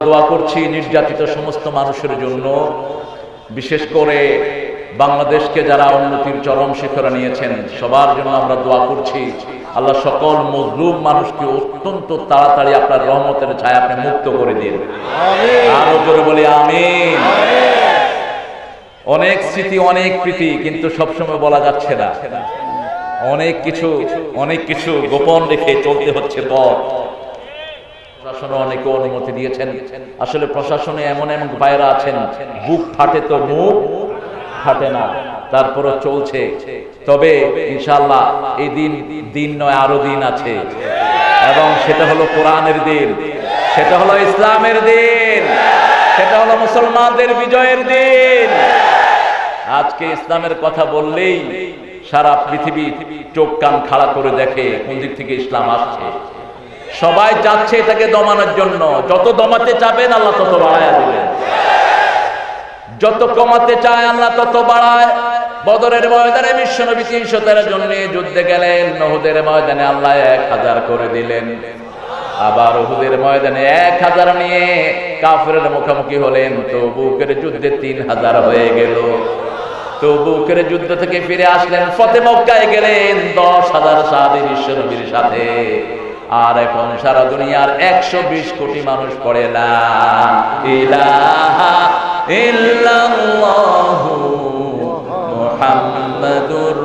দোয়া করছি নির্যাতিত সমস্ত মানুষের জন্য, বিশেষ করে বাংলাদেশকে যারা উন্নতির চরম শিখরে নিয়েছেন সবার জন্য আমরা দোয়া করছি। আল্লাহ সকল মজলুম মানুষকে অত্যন্ত তাড়াতাড়ি আপনার রহমতের ছায়া আপনি মুক্ত করে দিন, আরো জোরে বলি আমিন। অনেক স্মৃতি অনেক প্রীতি, কিন্তু সবসময় বলা যাচ্ছে না, অনেক কিছু গোপন রেখে চলতে হচ্ছে পথ। প্রশাসনে অনেকে অনুমতি দিয়েছেন, আসলে প্রশাসনে এমন এমন ভাইরা আছেন বুক ফাটে তো মুখ ফাটে না, তারপরও চলছে। তবে ইনশাআল্লাহ এই দিন নয়, আরো দিন আছে, এবং সেটা হলো কোরআনের দিন, সেটা হলো ইসলামের দিন, সেটা হলো মুসলমানদের বিজয়ের দিন। আজকে ইসলামের কথা বললেই সারা পৃথিবী চোখ কান খাড়া করে দেখে কোন দিক থেকে ইসলাম আসছে। সবাই চাচ্ছে এটাকে দমানোর জন্য, যত দমাতে চাবেন আল্লাহ তত বাড়ায় দিবেন, যত কমাতে চায় আল্লাহ তত বাড়ায়। বদরের ময়দানে বিশ্বনবী 313 জন নিয়ে যুদ্ধে গেলেন, উহুদের ময়দানে আল্লাহ 1000 করে দিলেন, আবার উহুদের ময়দানে 1000 নিয়ে কাফেরের মুখোমুখি হলেন, তবুকের যুদ্ধে 3000 হয়ে গেল। তবুকের যুদ্ধ থেকে ফিরে আসলেন, ফতে মক্কায় গেলেন 10,000 সাহাবী বিশ্বনবীর সাথে। আর এখন সারা দুনিয়ার 120 কোটি মানুষ পড়ে লা ইলাহা ইল্লাল্লাহু মুহাম্মাদুর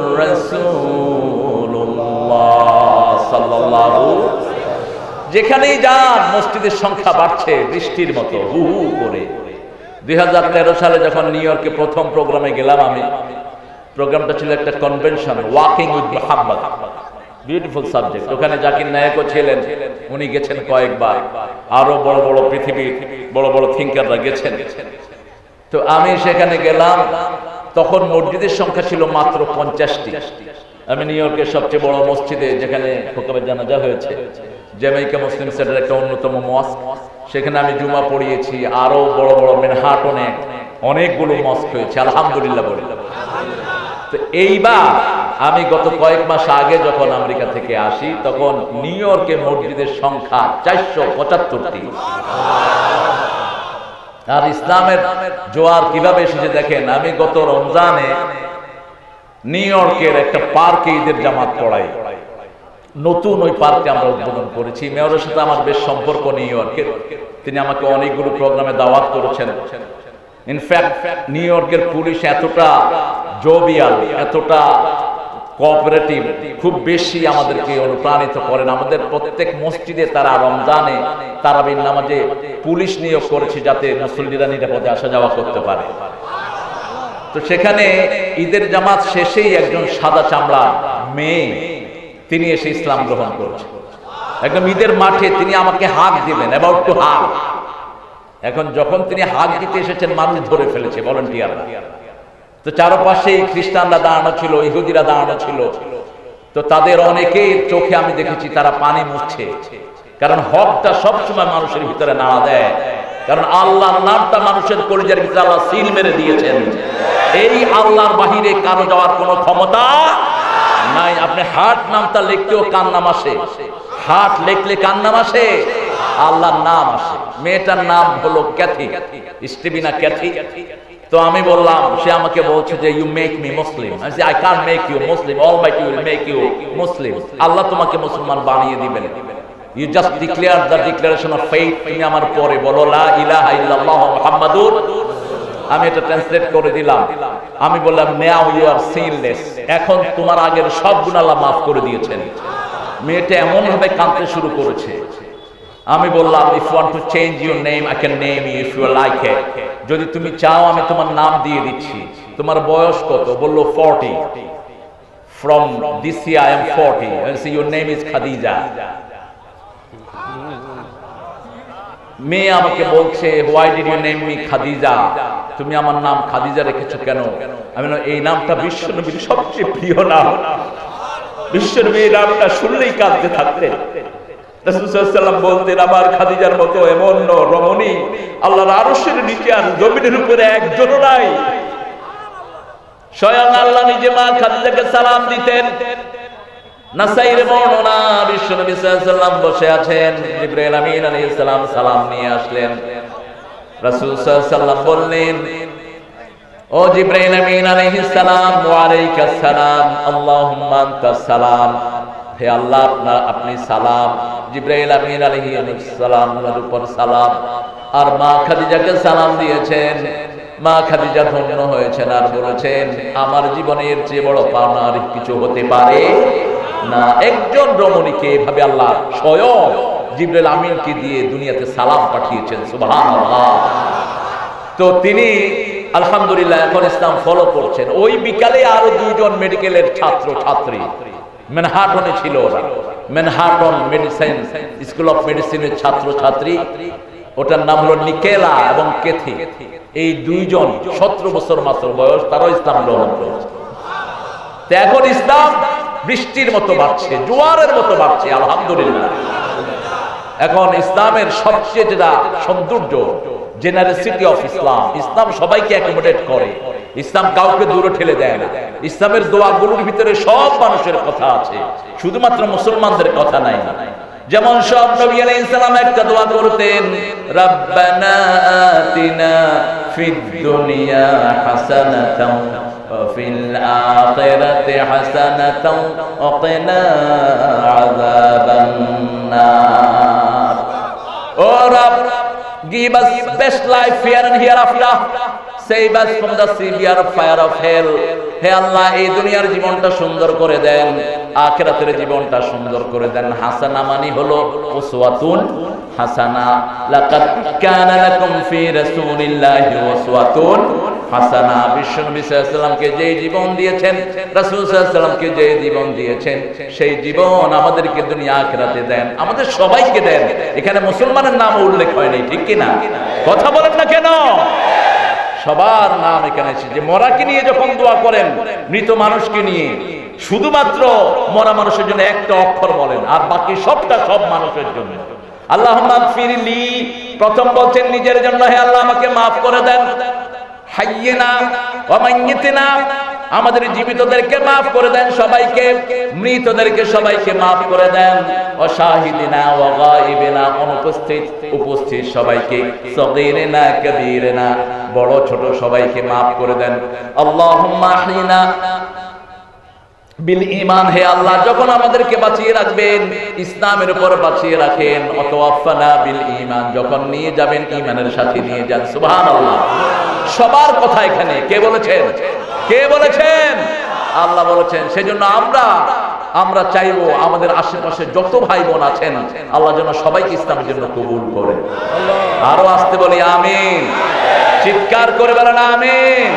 রাসূলুল্লাহ সাল্লাল্লাহু। যেখানেই যান মসজিদের সংখ্যা বাড়ছে বৃষ্টির মতো হু হু করে। 2013 সালে যখন নিউ ইয়র্কে প্রথম প্রোগ্রামে গেলাম আমি, প্রোগ্রামটা ছিল একটা convention, walking with Muhammad, beautiful subject. ওখানে জাকির নায়েকও ছিলেন, উনি গেছেন কয়েকবার, আরো বড় বড় পৃথিবীর বড় বড় থিঙ্কাররা গেছেন। তো আমি সেখানে গেলাম, তখন মসজিদের সংখ্যা ছিল মাত্র 50টি। আমি নিউ ইয়র্কের সবচেয়ে বড় মসজিদে, যেখানে খোকাবের জানাজা হয়েছে, জ্যামাইকা মুসলিম সেন্টারের একটা অন্যতম মস্ক, সেখানে আমি জুমা পড়িয়েছি। আরো বড় বড় ম্যানহাটনে অনেকগুলো মস্ক হয়েছে, আলহামদুলিল্লাহ বলি। তো এইবার আমি গত কয়েক মাস আগে যখন আমেরিকা থেকে আসি, তখন নিউ ইয়র্কে মসজিদের সংখ্যা 475টি। আর ইসলামের জোয়ার কিভাবে এসেছে দেখেন। আমি গত রমজানে নিউ ইয়র্কের একটা পার্কে ঈদের জামাত পড়াই, নতুন ওই পার্কে আমরা উদ্বোধন করেছি। মেয়রের সাথে আমার বেশ সম্পর্ক নিউ ইয়র্কের, তিনি আমাকে অনেকগুলো প্রোগ্রামে দাওয়াত করেছেন। ইনফ্যাক্ট নিউ ইয়র্কের পুলিশ এতটা জোবিয়াল, এতটা কোঅপারেটিভ, খুব বেশি আমাদেরকে অনুপ্রাণিত করেন। আমাদের প্রত্যেক মসজিদে তারা রমজানে তারাবির নামাজে পুলিশ নিয়োগ করেছে, যাতে মুসল্লিরা নিরাপদে আসা যাওয়া করতে পারে। তো সেখানে ঈদের জামাত শেষেই একজন সাদা চামড়া মেয়ে, তিনি এসে ইসলাম গ্রহণ করেছেন। একদম ঈদের মাঠে তিনি আমাকে হাক দিলেন, অ্যাবাউট টু হাক। এখন যখন তিনি হাক দিতে এসেছেন, মানুষ ধরে ফেলেছে, ভলান্টিয়াররা। তো চারপাশেই খ্রিস্টানরা দাঁড়ানো ছিল, ইহুদিরা দাঁড়ানো ছিল। তো তাদের অনেকেই চোখে আমি দেখেছি তারা পানি মুছছে, কারণ হকটা সবসময় মানুষের ভিতরে নাড়া দেয়। কারণ আল্লাহর নামটা মানুষের কলিজার ভিতরে আল্লাহ সিল মেরে দিয়েছেন। এই আল্লাহর বাহিরে কারো যাওয়ার কোনো ক্ষমতা নাই। আপনি হার্ট নামটা লিখতেও কান নাম আসে, হার্ট লিখলে কান নাম আসে, আল্লাহর নাম আসে। মেয়েটার নাম হলো ক্যাথি, স্টিভিনা ক্যাথি। তো আমি বললাম, সে আমাকে বলছে যে ইউ মেক মি মুসলিম। আমি say I can't make you Muslim, almighty will make you Muslim. Allah তোমাকে মুসলমান বানিয়ে দিবেন। You just declare the declaration of faith. তুমি আমার পরে বলো লা ইলাহা ইল্লাল্লাহু মুহাম্মাদুর। আমি এটা ট্রান্সলেট করে দিলাম। আমি বললাম নাও ইউ আর সিনলেস, এখন তোমার আগের সব গুনাহ আল্লাহ মাফ করে দিয়েছেন। মেয়েটা এমন ভাবে কাঁদতে শুরু করেছে। আমি বললাম if you want to change your name I can name you if you like it. যদি তুমি চাও আমি তোমার নাম দিয়ে দিচ্ছি। তোমার বয়স কত? বললো 40। From this year I am 40। I say your name is Khadija. মেয়ে আমাকে বলছে why did you name me Khadija? তুমি আমার নাম খাদিজা রেখেছো কেন? আমি বললাম এই নামটা বিশ্বনবীর সবচেয়ে প্রিয় নাম। বিশ্বনবী এই নামটা শুনলেই কাঁদতে থাকতেন। রাসূল সাল্লাল্লাহু আলাইহি ওয়াসাল্লাম বলতেন আমার খাদিজার মতো এমন রমণী আল্লাহর আরশের নিচে আর জমিনের উপরে একজনও নাই। স্বয়ং আল্লাহ নিজে মা খাদিজাকে সালাম দিতেন। নাসাইর বর্ণনা, বিশ্বনবী সাল্লাল্লাহু আলাইহি ওয়াসাল্লাম বসে আছেন, জিবরাইল আমিন আলাইহিস সালাম সালাম নিয়ে আসলেন। রাসূল সাল্লাল্লাহু আলাইহি ওয়াসাল্লাম বললেন, ও জিবরাইল আমিন আলাইহিস সালাম, ওয়া আলাইকাস সালাম, আল্লাহুম্মা আনতাস সালাম, হে আল্লাহ আপনি সালাম। জিবরাইল আমিন আলাইহিস সালামের উপর সালাম। আর মা খাদিজাকে সালাম দিয়েছেন। মা খাদিজা ধন্য হয়েছেন আর বলেছেন, আমার জীবনের চেয়ে বড় পাওনা আর কিছু হতে পারে না। একজন রমণীকে এভাবে আল্লাহ স্বয়ং জিবরাইল আমিনকে দিয়ে দুনিয়াতে সালাম পাঠিয়েছেন, সুবহানাল্লাহ। তো তিনি আলহামদুলিল্লাহ এখন ইসলাম ফলো করছেন। ওই বিকালে আরো দুইজন মেডিকেলের ছাত্র ছাত্রী ম্যানহাটনে ছিল, ওরা ম্যানহাটন মেডিসিন স্কুল অফ মেডিসিনের ছাত্র ছাত্রী, ওটার নাম হলো নিকেলা এবং কেথি। এই দুইজন 17 বছর মাত্র বয়স, তারাও ইসলাম গ্রহণ করেছে। তো এখন ইসলাম বৃষ্টির মতো বাড়ছে, জোয়ারের মতো বাড়ছে, আলহামদুলিল্লাহ। এখন ইসলামের সবচেয়ে যেটা সৌন্দর্য, জেনারেসিটি অফ ইসলাম, ইসলাম সবাইকে অ্যাকোমোডেট করে, ইসলাম কাউকে দূরে ঠেলে দেয় না। ইসলামের দোয়াগুলোর ভিতরে সব মানুষের কথা আছে, শুধুমাত্র মুসলমানদের কথা নাই। যেমন সব নবী আলাইহিস সালাম একটা দোয়া করতেন, রাব্বানা আতিনা ফিদ দুনিয়া হাসানাতাও ওয়া ফিল আখিরাতি হাসানাতাও ওয়া কিনা আযাবান নার। ও রব, give us best life here and hereafter, save us from the severe fire of hell. হে আল্লাহ, এই দুনিয়ার জীবনটা সুন্দর করে দেন, আখিরাতের জীবনটা সুন্দর করে দেন। হাসানা মানে হলো উসওয়াতুন হাসানা, লাকাদ কানা লাকুম ফি রাসূলিল্লাহি উসওয়াতুন হাসানা। বিশ্বনবী সাল্লাল্লাহু আলাইহি ওয়াসাল্লামকে যেই জীবন দিয়েছেন, রাসূল সাল্লাল্লাহু আলাইহি ওয়াসাল্লামকে যেই জীবন দিয়েছেন, সেই জীবন আমাদেরকে দুনিয়া আখিরাতে দেন, আমাদের সবাইকে দেন। এখানে মুসলমানের নাম উল্লেখ হয় নাই, ঠিক কি না? কথা বলেন না কেন? সবার নাম এখানে এসেছে। মরাকে নিয়ে যখন দোয়া করেন, মৃত মানুষকে নিয়ে শুধুমাত্র মরা মানুষের জন্য একটা অক্ষর বলেন, আর বাকি সবটা সব মানুষের জন্য। আল্লাহুম্মা গফিরলি, প্রথম বলছেন নিজের জন্য, হে আল্লাহ আমাকে মাফ করে দেন। হাইয়িনা ওয়া মাইয়িতিনা, আমাদের জীবিতদেরকে মাফ করে দেন সবাইকে, মৃতদেরকে সবাইকে মাফ করে দেন। ও শাহিদিনা ওয়া গায়িবিনা, অনুপস্থিত উপস্থিত সবাইকে, সগীরিনা কবীরিনা, বড় ছোট সবাইকে মাফ করে দেন। আল্লাহুম্মা আহইনা বিল ঈমান, হে আল্লাহ যখন আমাদেরকে বাঁচিয়ে রাখবেন ইসলামের উপর বাঁচিয়ে রাখেন। ওয়াতাওয়াফানা বিল ঈমান, যখন নিয়ে যাবেন ঈমানের সাথে নিয়ে যান। সুবহানাল্লাহ। সবার কথা এখানে কে বলেছেন? কে বলেছেন? আল্লাহ বলেছেন। সেজন্য আমরা চাইবো আমাদের আশেপাশে যত ভাই বোন আছেন, আল্লাহ যেন সবাইকে ইসলামের জন্য কবুল করে। আরো আসতে বলি আমিন, চিৎকার করে বলেন আমিন।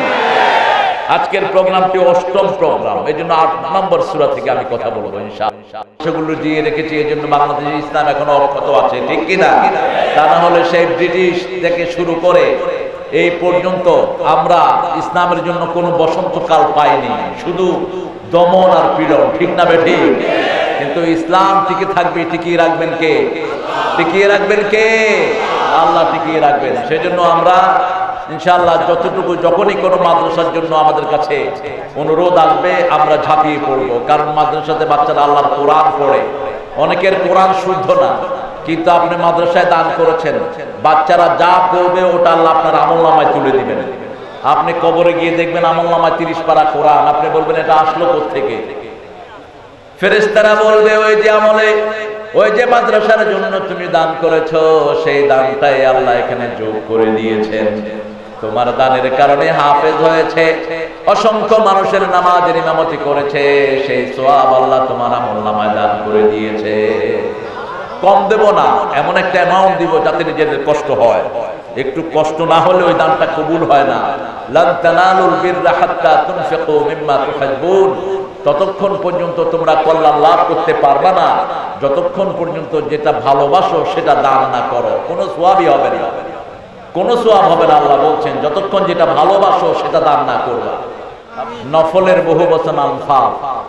আজকের প্রোগ্রামটি 8ম প্রোগ্রাম, এই জন্য 8 নম্বর সূরা থেকে আমি কথা বলবো ইনশাআল্লাহ। সেগুলো দিয়ে রেখেছি, এই জন্য বাংলাদেশে ইসলাম এখনো অক্ষত আছে, ঠিক কিনা? তা না হলে সেই ব্রিটিশ থেকে শুরু করে এই পর্যন্ত আমরা ইসলামের জন্য কোনো বসন্তকাল পাইনি, শুধু দমন আর পীড়ন, ঠিক না বেঠিক? কিন্তু ইসলাম টিকে থাকবে, টিকিয়ে রাখবেন কে? টিকিয়ে রাখবেন কে? আল্লাহ টিকিয়ে রাখবেন। সেজন্য আমরা ইনশাআল্লাহ যতটুকু, যখনই কোনো মাদ্রাসার জন্য আমাদের কাছে অনুরোধ আসবে, আমরা ঝাঁপিয়ে পড়ব। কারণ মাদ্রাসাতে বাচ্চারা আল্লাহর কোরআন পড়ে, অনেকের কোরআন শুদ্ধ না, কিন্তু আপনি মাদ্রাসায় দান করেছেন, বাচ্চারা যা পড়বে ওটা আল্লাহ আপনার আমলনামায় তুলে দিবেন। আপনি কবরে গিয়ে দেখবেন আমলনামায় 30 পারা কোরআন, আপনি বলবেন এটা আসলো কোত্থেকে? ফেরেশতারা বলবে, ওই যে আমলে, ওই যে মাদ্রাসার জন্য তুমি দান করেছো, সেই দানটাই আল্লাহ এখানে যোগ করে দিয়েছেন। তোমার দানের কারণে হাফেজ হয়েছে, অসংখ্য মানুষের নামাজের ইমামতি করেছে, সেই সওয়াব আল্লাহ তোমার আমলনামায় দান করে দিয়েছে। কম দেব না, এমন একটা অ্যামাউন্ট দিব যাতে নিজেদের কষ্ট হয়। একটু কষ্ট না হলে ওই দানটা কবুল হয় না। লান তানালুল বিররা হাত্তা তুনফিকু মিম্মা তুহিব্বুন, ততক্ষণ পর্যন্ত তোমরা কল্যাণ লাভ করতে পারবে না যতক্ষণ পর্যন্ত যেটা ভালোবাসো সেটা দান না করো, কোনো সওয়াবই হবে না, কোনো সওয়াব হবে না। আল্লাহ বলছেন যতক্ষণ যেটা ভালোবাসো সেটা দান না করবা। নফলের বহু বচন আনফাল।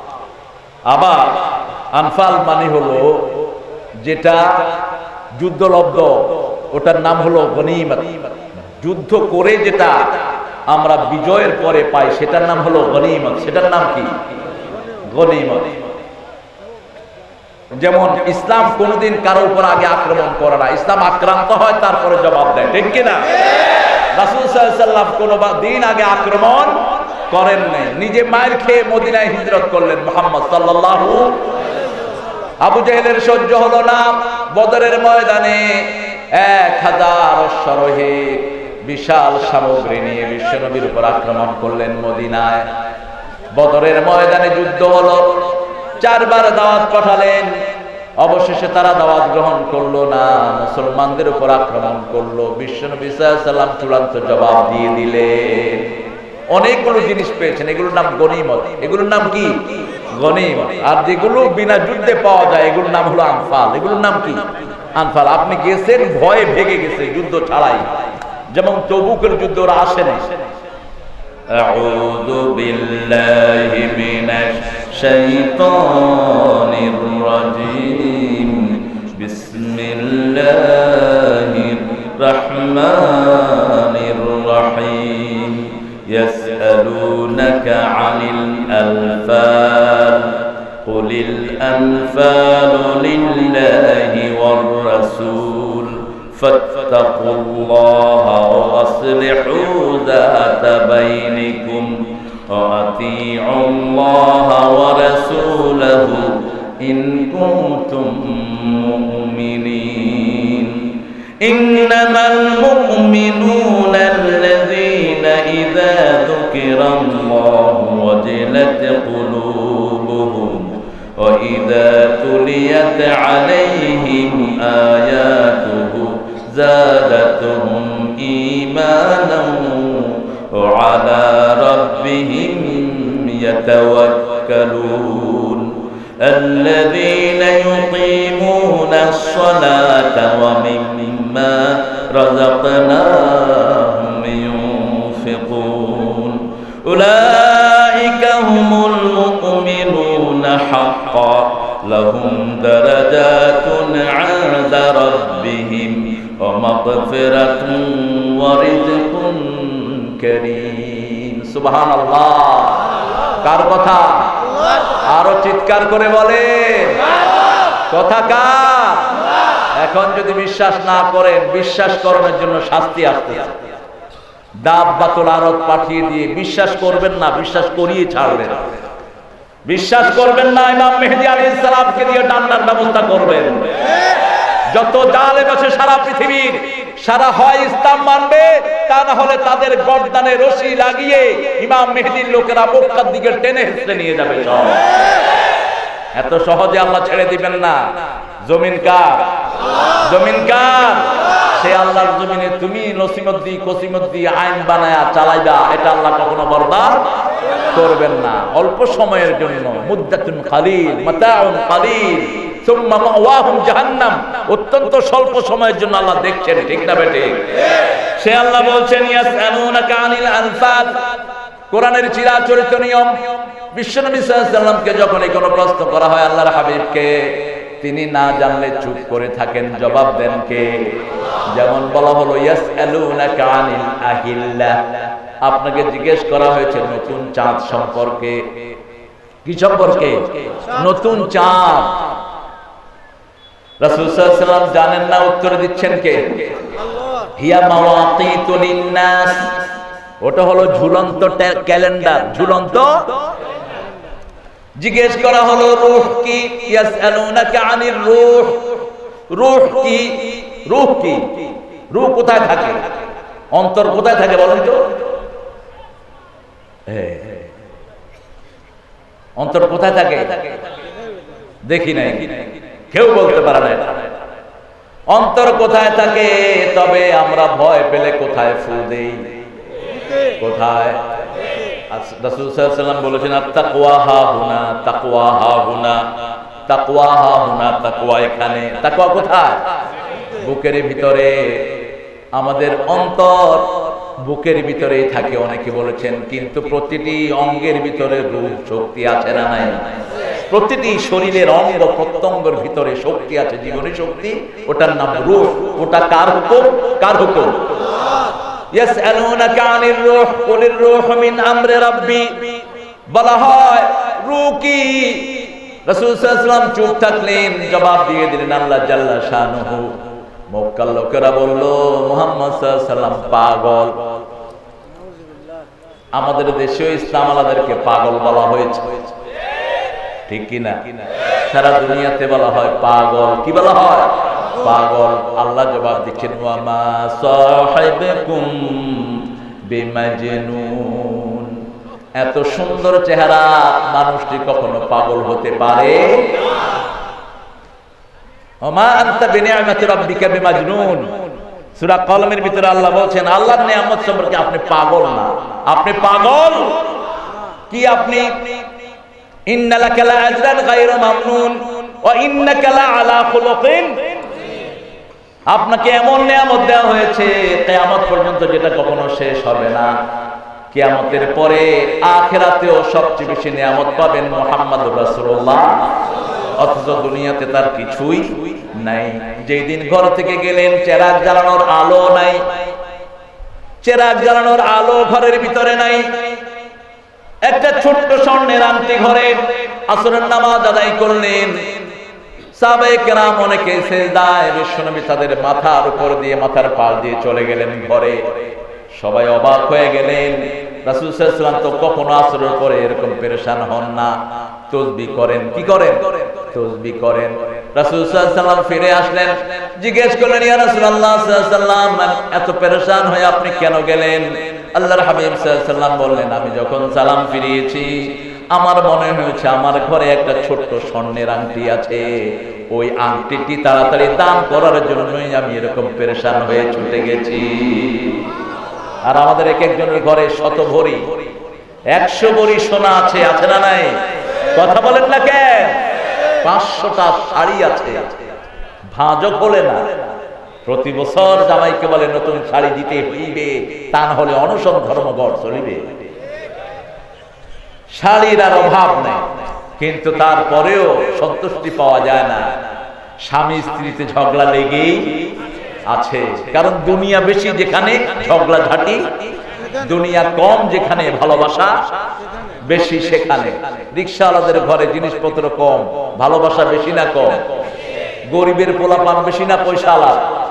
আবার আনফাল মানে হলো যেটা যুদ্ধলব্ধ, ওটার নাম হলো গনিমত। যুদ্ধ করে যেটা আমরা বিজয়ের পরে পাই সেটার নাম হলো গনিমত। সেটার নাম কি? গনিমত। যেমন ইসলাম কোনোদিন কারো উপর আগে আক্রমণ করে না, ইসলাম আক্রান্ত হয় তারপরে জবাব দেয়, ঠিক কিনা? রাসূল সাল্লাল্লাহু আলাইহি ওয়াসাল্লাম কোনো দিন আগে আক্রমণ করেন নাই, নিজে মায়ের খেয়ে মদিনায় হিজরত করলেন মুহাম্মদ সাল্লাল্লাহু। আবু জেহেলের সহ্য হলো না, বদরের ময়দানে 1000 অশ্বারোহী বিশাল সামগ্রী নিয়ে বিশ্বনবীর উপর আক্রমণ করলেন মদিনায়। বদরের ময়দানে যুদ্ধ হলো, 4 বার দাওয়াত পাঠালেন, অবশেষে তারা দাওয়াত গ্রহণ করলো না, মুসলমানদের উপর আক্রমণ করলো। বিশ্বনবী সাল্লাল্লাহু আলাইহি ওয়াসাল্লাম চূড়ান্ত জবাব দিয়ে দিলেন। অনেকগুলো জিনিস পেয়েছেন, এগুলোর নাম গনিমত। এগুলোর নাম কি? গনিমত। আর যেগুলো বিনা যুদ্ধে পাওয়া যায় এগুলোর নাম হলো আনফাল। এগুলোর নাম কি? আনফাল। আপনি গেছেন ভয়ে ভেগে গেছে, যুদ্ধ ছাড়াই, যেমন তবুকের যুদ্ধ ওরা আসে না। আউযু বিল্লাহি মিনাশ শাইতানির রাজীম, বিসমিল্লাহির রাহমানির রাহিম। ইয়াসআলুনাকা আনিল আনফাল কুলিল আনফালু লিল্লাহি ওয়ার রাসূল ফাত্তাকুল্লাহা ওয়াসলিহু যাতা বাইনিকুম ওয়াতিউল্লাহা ওয়া রাসূলাহু ইন কুনতুম মুমিনিন। ইন্নামাল মুমিনুনা আল্লাযীনা ইযা যুকিরাল্লাহু ওয়াজিলাত কুলুবুহুম ওয়া ইযা তুলিয়াত আলাইহিম আয়াতুহু زادتهم إيمانا وعلى ربهم يتوكلون الذين يقيمون الصلاة ومما رزقناهم ينفقون أولئك هم المؤمنون حقا لهم درجات عند ربهم ومغفرة ورزق كريم। সুবহান আল্লাহ। কার কথা? আরো চিৎকার করে বলে, কথা কার? এখন যদি বিশ্বাস না করেন, বিশ্বাস করানোর জন্য শাস্তি আসতেছে। দাব্বাতুল আরদ পাঠিয়ে দিয়ে বিশ্বাস করবেন না, বিশ্বাস করিয়ে ছাড়বেন। বিশ্বাস করবেন না, ইমাম মেহেদী আলাইহিস সালামকে দিয়ে ডান্নার ব্যবস্থা করবেন। যত জালেম আছে সারা পৃথিবীর, সারা হয় ইসলাম মানবে, তা না হলে তাদের গর্দানে রশি লাগিয়ে ইমাম মেহেদীর লোকেরা মক্কার দিকে টেনে হেঁচড়ে নিয়ে যাবে। সব এত সহজে আল্লাহ ছেড়ে দিবেন না। জমিন কার? জমিন কার? সে আল্লাহর জমিনে তুমি নসিমদ্দি কসিমদ্দি আইন বানায়া চালাইবা, এটা আল্লাহ কখনো বরদাস্ত করবেন না। অল্প সময়ের জন্য, মুদ্দাতুন কালিল মাতাউন কালিল সুম্মা মাওয়াহুম জাহান্নাম, অত্যন্ত স্বল্প সময়ের জন্য আল্লাহ দেখছেন, ঠিক না বেটে? সে আল্লাহ বলছেন ইয়াসআলুনাকা আনিল আনফাল, কোরআনের চিরাচরিত নিয়ম। বিশ্বনবী সাল্লাল্লাহু আলাইহি ওয়াসাল্লামকে যখন কোনো প্রশ্ন করা হয় আল্লাহর হাবিবকে, তিনি না জানলে চুপ করে থাকেন, জবাব দেন কে? যেমন বলা হলো ইয়াসআলুনাকা আনিল আহিল্লাহ, আপনাকে জিজ্ঞেস করা হয়েছে নতুন চাঁদ সম্পর্কে। কি সম্পর্কে? নতুন চাঁদ। রাসূল সাল্লাল্লাহু আলাইহি ওয়াসাল্লাম জানেন না, উত্তর দিচ্ছেন কে? হিয়া মাওয়াকিতু লিন-নাস, ওটা হলো ঝুলন্ত ক্যালেন্ডার, ঝুলন্ত। জিজ্ঞেস করা হলো রূহ কি? ইয়াসআলুনাকা আনির রূহ, রূহ কি? রূহ কি? রূহ কোথায় থাকে? অন্তর কোথায় থাকে বলেন তো? অন্তর কোথায় থাকে? দেখি নাই, কেউ বলতে পারে না অন্তর কোথায় থাকে। তবে আমরা ভয় পেলে কোথায় ফু দেই? কোথায়? রাসূল সাল্লাল্লাহু আলাইহি ওয়াসাল্লাম বলেছেন আত-তাকওয়া হাহুনা, তাকওয়া হাহুনা, তাকওয়া হাহুনা, তাকওয়া এখানে। তাকওয়া কোথায়? বুকের ভিতরে। আমাদের অন্তর বুকের ভিতরেই থাকে অনেকে বলেছেন, কিন্তু প্রতিটি অঙ্গের ভিতরে রূহ শক্তি আছে না নাই? প্রতিটি শরীরের অঙ্গ প্রত্যঙ্গের ভিতরে শক্তি আছে, জীবনী শক্তি, ওটার নাম রূহ। ওটা কার হুকুম? কার হুকুম? ইয়াসআলুনাকা আনির রূহ কুলির রূহু মিন আমরি রাব্বি, বলা হয় রূহ কি? রাসূল সাল্লাল্লাহু আলাইহি ওয়াসাল্লাম চুপ থাকলেন, জবাব দিয়ে দিলেন আল্লাহ জাল্লা শানুহু। মক্কার লোকেরা বলল মুহাম্মদ সাল্লাল্লাহু আলাইহি ওয়াসাল্লাম পাগল। আমাদের দেশেও ইসলাম আলাদেরকে পাগল বলা হয়েছে, ঠিক কিনা? সারা দুনিয়াতে বলা হয় পাগল। কি বলা হয়? পাগল। আল্লাহ জবাব দিচ্ছেন ওয়া মা সাহিবুকুম বিমাজনুন। এত সুন্দর চেহারা মানুষটি কখনো পাগল হতে পারে না। ওয়া মা আনতা বিনিআমাতি রাব্বিকা বিমাজনুন। সূরা কলমের ভিতরে আল্লাহ বলছেন আল্লাহর নিয়ামত সম্পর্কে আপনি পাগল না। আপনি পাগল কি? আপনি ইন্নালাকা লাআজরান গায়রা মামনুন ওয়া ইন্নাকা লাআলা খুলুকিন। আপনাকে এমন নিয়ামত দেওয়া হয়েছে কিয়ামত পর্যন্ত যেটা কখনো শেষ হবে না। কিয়ামতের পরে আখিরাতেও সবচেয়ে বেশি নিয়ামত পাবেন মুহাম্মদুর রাসূলুল্লাহ। অথচ দুনিয়াতে তার কিছুই নাই। যেই দিন ঘর থেকে গেলেন চেরাগ জ্বালানোর আলো নাই, চেরাগ জ্বালানোর আলো ঘরের ভিতরে নাই। একটা ছোট্ট স্বর্ণের আংটি ঘরে, আসরের নামাজ আদায় করলেন। সাহাবায়ে কেরাম অনেকে সিজদায়, বিশ্বনবী তাদের মাথার উপর দিয়ে মাথার পাশ দিয়ে চলে গেলেন ঘরে। সবাই অবাক হয়ে গেলেন। রাসূল সাল্লাল্লাহু আলাইহি ওয়াসাল্লাম তো কখনো আসরের পরে এরকম পেরেশান হন না। তাসবিহ করেন। কি করেন? তাসবিহ করেন। রাসূল সাল্লাল্লাহু আলাইহি ওয়াসাল্লাম ফিরে আসলেন, জিজ্ঞেস করলেন ইয়া রাসূলুল্লাহ সাল্লাল্লাহু আলাইহি ওয়াসাল্লাম এত পেরেশান হয়ে আপনি কেন গেলেন? আল্লাহর হাবিব সাল্লাল্লাহু আলাইহি ওয়াসাল্লাম বললেন আমি যখন সালাম ফিরিয়েছি আমার মনে হয়েছে আমার ঘরে একটা ছোট্ট স্বর্ণের আংটি আছে, ওই আংটিটি তাড়াতাড়ি দান করার জন্যই আমি এরকম পেরেশান হয়ে ছুটে গেছি। আর আমাদের এক একজনের ঘরে 100 ভরি 100 ভরি সোনা আছে, আছে না নাই? কথা বলেন না কেন? 500টা শাড়ি আছে, ভাঁজও খোলে না। প্রতি বছর জামাইকে বলে নতুন শাড়ি দিতে হইবে, তা না হলে অনশন ধর্মঘট চলিবে। শাড়ির আর অভাব নেই, কিন্তু তারপরেও সন্তুষ্টি পাওয়া যায় না। স্বামী স্ত্রীতে ঝগড়া লেগেই আছে। কারণ দুনিয়া বেশি যেখানে ঝগড়া ঝাঁটি, দুনিয়া কম যেখানে ভালোবাসা বেশি সেখানে। রিকশাওয়ালাদের ঘরে জিনিসপত্র কম, ভালোবাসা বেশি না কম? গরিবের পোলাপান বেশি না পয়সাওয়ালা?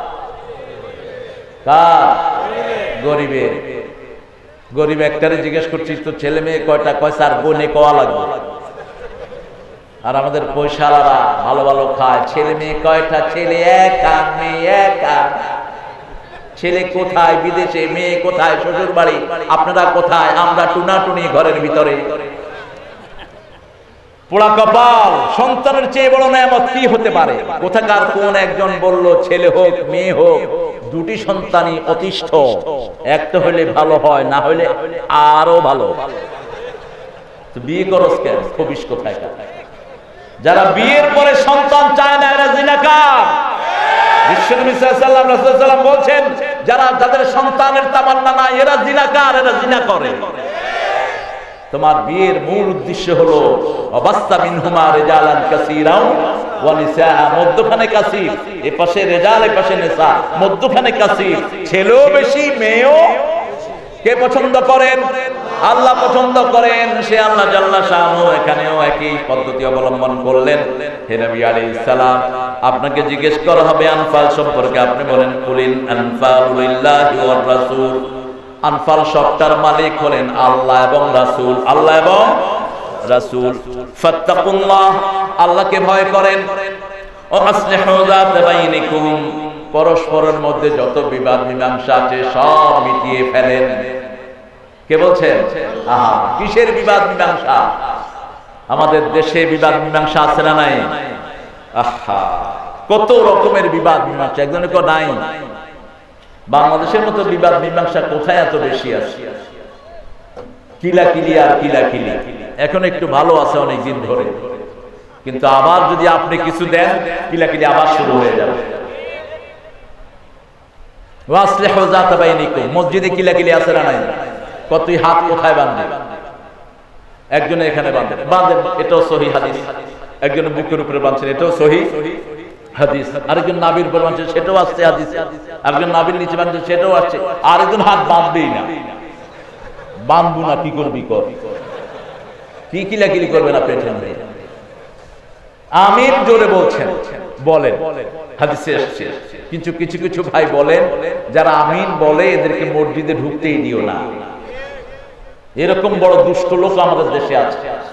কার? গরিবের। গরিব একটারে জিজ্ঞেস করছিস তো ছেলে মেয়ে কয়টা? কয় স্যার বোনে কোয়া লাগবে। আর আমাদের পয়সাওয়ালারা ভালো ভালো খায়, ছেলে মেয়ে কয়টা? ছেলে একা, মেয়ে একা। ছেলে কোথায়? বিদেশে। মেয়ে কোথায়? শ্বশুর বাড়ি। আপনারা কোথায়? আমরা টুনাটুনি ঘরের ভিতরে। পোড়া কপাল। সন্তানের চেয়ে বড় নিয়ামত কি হতে পারে? কোথাকার কোন একজন বলল ছেলে হোক মেয়ে হোক দুটি সন্তানই অতিষ্ঠ, একটা হলে ভালো হয়, না হলে আরো ভালো। তো বিয়ে করস কেন? খবিস কোথায়? যারা বিয়ের পরে সন্তান চায় না এরা জিনাকার। বিশ্বনবী সাল্লাল্লাহু আলাইহি ওয়াসাল্লাম বলছেন যাদের সন্তানের তামান্না নাই এরা জিনাকার, এরা জিনা করে। তোমার বিয়ের মূল উদ্দেশ্য হলো অবাস্তা মিনহুমা রিজালান কাসীরাও ওয়া নিসা, মধ্যখানে কাসীর, এই পাশে রিজাল এই পাশে নিসা, মধ্যখানে কাসীর। ছেলেও বেশি মেয়েও। কে পছন্দ করেন? আল্লাহ পছন্দ করেন। সে আল্লাহ জাল্লা শানহু এখানেও একই পদ্ধতি অবলম্বন করলেন। হে নবী আলাইহিস সালাম, আপনাকে জিজ্ঞেস করা হবে আনফাল সম্পর্কে, আপনি বলেন কুলিল আনফালু লিল্লাহি ওয়ার রাসূল। আনফাল সবটার মালিক হলেন আল্লাহ এবং রাসূল। আল্লাহ এবং রাসূল। ফাত্তাকুল্লাহ, আল্লাহকে ভয় করেন। ও আসলিহু যাতা বাইনিকুম, পরস্পরের মধ্যে যত বিবাদ মীমাংসা আছে সব মিটিয়ে ফেলেন। কে বলছেন? আহা, কিসের বিবাদ মীমাংসা? আমাদের দেশে বিবাদ মীমাংসা আছে না নাই? আহা, কত রকমের বিবাদ মীমাংসা, একজনের কেউ নাই। বাংলাদেশের মতো বিবাদ মীমাংসা কোথায় এত বেশি আছে? কিলাকিলি আর কিলাকিলি। এখন একটু ভালো আছে অনেকদিন ধরে, কিন্তু আবার যদি আপনি কিছু দেন কিলাকিলি আবার শুরু হয়ে যাবে। ওয়াসলিহু যাতা বাইনিকুম, মসজিদে কিলাকিলি আছে না নাই? কতই হাত কোথায় বাঁধে? একজনে এখানে বাঁধে, এটাও সহিহ হাদিস। একজন বুকের উপরে বাঁধছেন, এটাও সহিহ হাদিস। আরেকজন নাভির উপর বাঁধছেন, সেটাও আসছে হাদিস। আরেকজন নাভির নিচে বাঁধছেন, সেটাও আসছে। আরেকজন হাত বাঁধবেই না। বাঁধবো না কি করবি কর, কি কিলাকিলি করবে না পেটেন। আমিন জোরে বলছেন, বলেন, হাদিসে এসেছে। কিন্তু কিছু কিছু ভাই বলেন, যারা আমিন বলে এদেরকে মসজিদে ঢুকতেই দিও না। এরকম বড় দুষ্ট লোক আমাদের দেশে আছে।